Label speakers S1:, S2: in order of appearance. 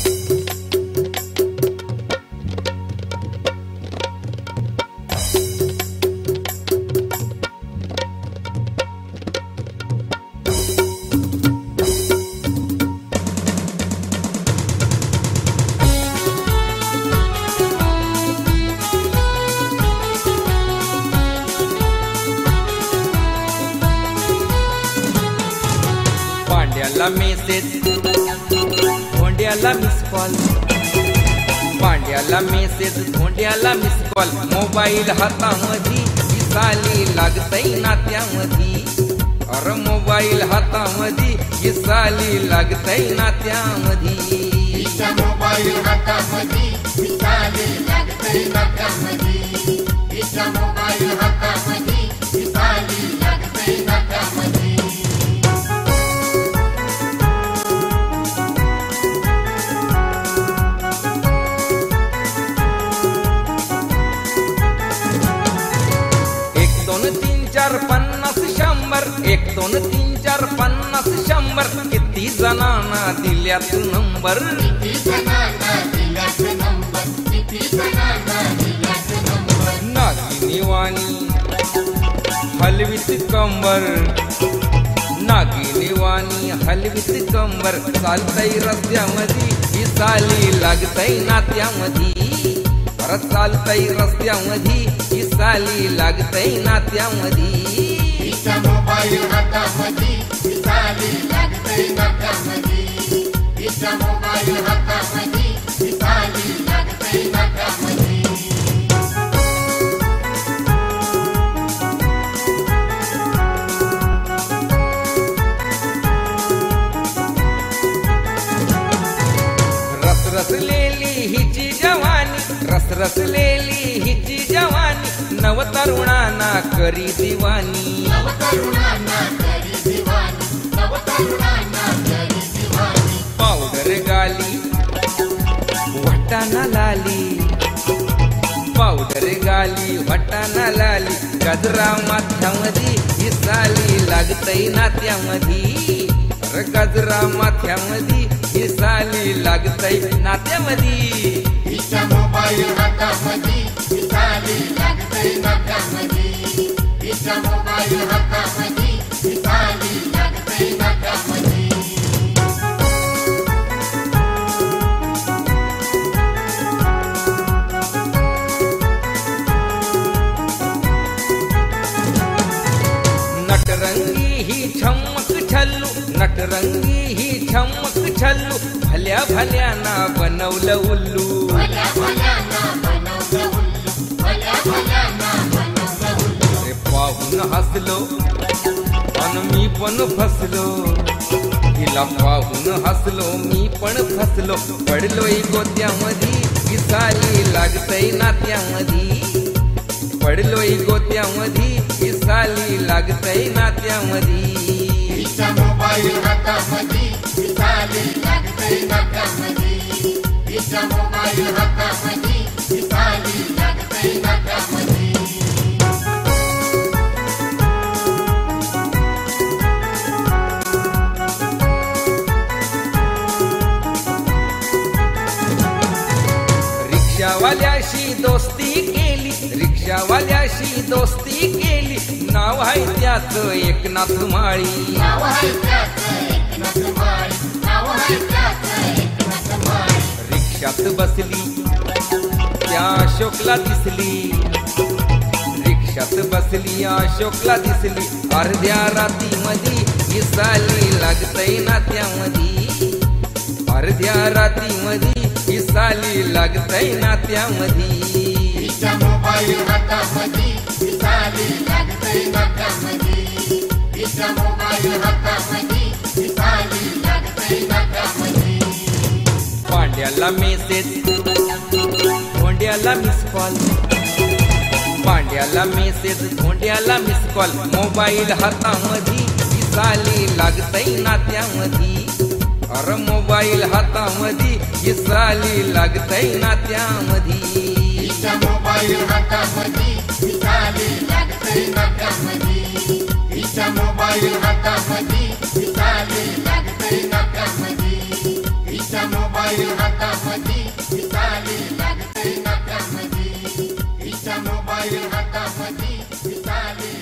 S1: पांड्याला message धोंड्याला miss call, पांड्याला message धोंड्याला मिस कॉल, मोबाईल हातामधी दिसाली लागतय नात्यामधी, अरे मोबाईल हातामधी दिसाली लागतय नात्यामधी,
S2: मोबाईल हातामधी दिसाली लागतय नात्यामधी, मोबाईल हातामधी दिसाली लागतय नात्यामधी।
S1: पन्नास शंभर, 1 2 3 4 50 100, किती जणांना दिल्यात नंबर,
S2: किती जणांना दिल्यात नंबर, किती जणांना दिल्यात नंबर।
S1: नागिनी वाणी हलवीत कंबर, नागिनी वाणी हलवीत कंबर, चालतय रस्त्यामधी दिसाली लागतय नात्यामधी, परत चालतय रस्त्यामधी दिसाली लागतय नात्यामधी,
S2: मोबाईल हातामधी दिसाली लागतय नात्यामधी, मोबाईल हातामधी दिसाली लागतय नात्यामधी।
S1: रसलेली हिची जवानी, रसलेली हिची जवानी, नवतरुणांना करी दिवानी,
S2: नवतरुणांना करी दिवानी, नवतरुणांना करी दिवानी।
S1: पावडर गाली वाटाणा लाली, पावडर गाली वाटाणा लाली, गजरा माथ्यामधी दिसाली लागतय नात्यामधी, अरे गजरा माथ्यामधी दिसाली लागतय नात्यामधी,
S2: मोबाईल हातामधी दिसाली लागतय नात्यामधी, मोबाईल हातामधी दिसाली लागतय नात्यामधी।
S1: नटरंगी ही छमक छल्लू, नटरंगी ही छमक छल्लू, भल्या भल्याना बनवलं उल्लू,
S2: भल्या भल्याना बनवलं उल्लू, भल्या भल्याना बनवलं उल्लू।
S1: रे पाहून हसलो पण मी पण फसलो, तिला पाहून हसलो मी पण फसलो, पडलोय गोत्यामधी दिसाली लागतय नात्यामधी, पडलोय गोत्यामधी दिसाली लागतय नात्यामधी,
S2: मोबाईल हातामधी दिसाली लागतय नात्यामधी, मोबाईल हातामधी दिसाली लागतय नात्यामधी। रिक्षावाल्याशी दोस्ती केली, रिक्षावाल्याशी दोस्ती केली, नाव आहे त्याचं एकनाथ माळी, नाव आहे त्याचं एकनाथ माळी, नाव आहे त्याचं एकनाथ माळी।
S1: रिक्षात बसली त्या अशोकला दिसली, रिक्षात बसली अशोकला दिसली, अर्ध्या रातीमधी दिसाली लागतय नात्यामधी, अर्ध्या रातीमधी दिसाली लागतय नात्यामधी,
S2: मोबाईल हातामधी दिसाली लागतय नात्यामधी, मोबाईल हातामधी दिसाली लागतय नात्यामधी।
S1: पांड्याला मेसेज धोंड्याला मिस कॉल, पांड्याला मेसेज धोंड्याला मिस कॉल, मोबाईल हातामधी दिसाली लागतय नात्यामधी, अरे मोबाईल हातामधी दिसाली लागतय नात्यामधी,
S2: मोबाईल हातामधी दिसाली लागतय नात्यामधी, मोबाईल हातामधी दिसाली लागतय नात्यामधी, मोबाईल हातामध्ये दिसायला लागतंय नात्यामध्ये, हिच्या मोबाईल हातामध्ये दिसायला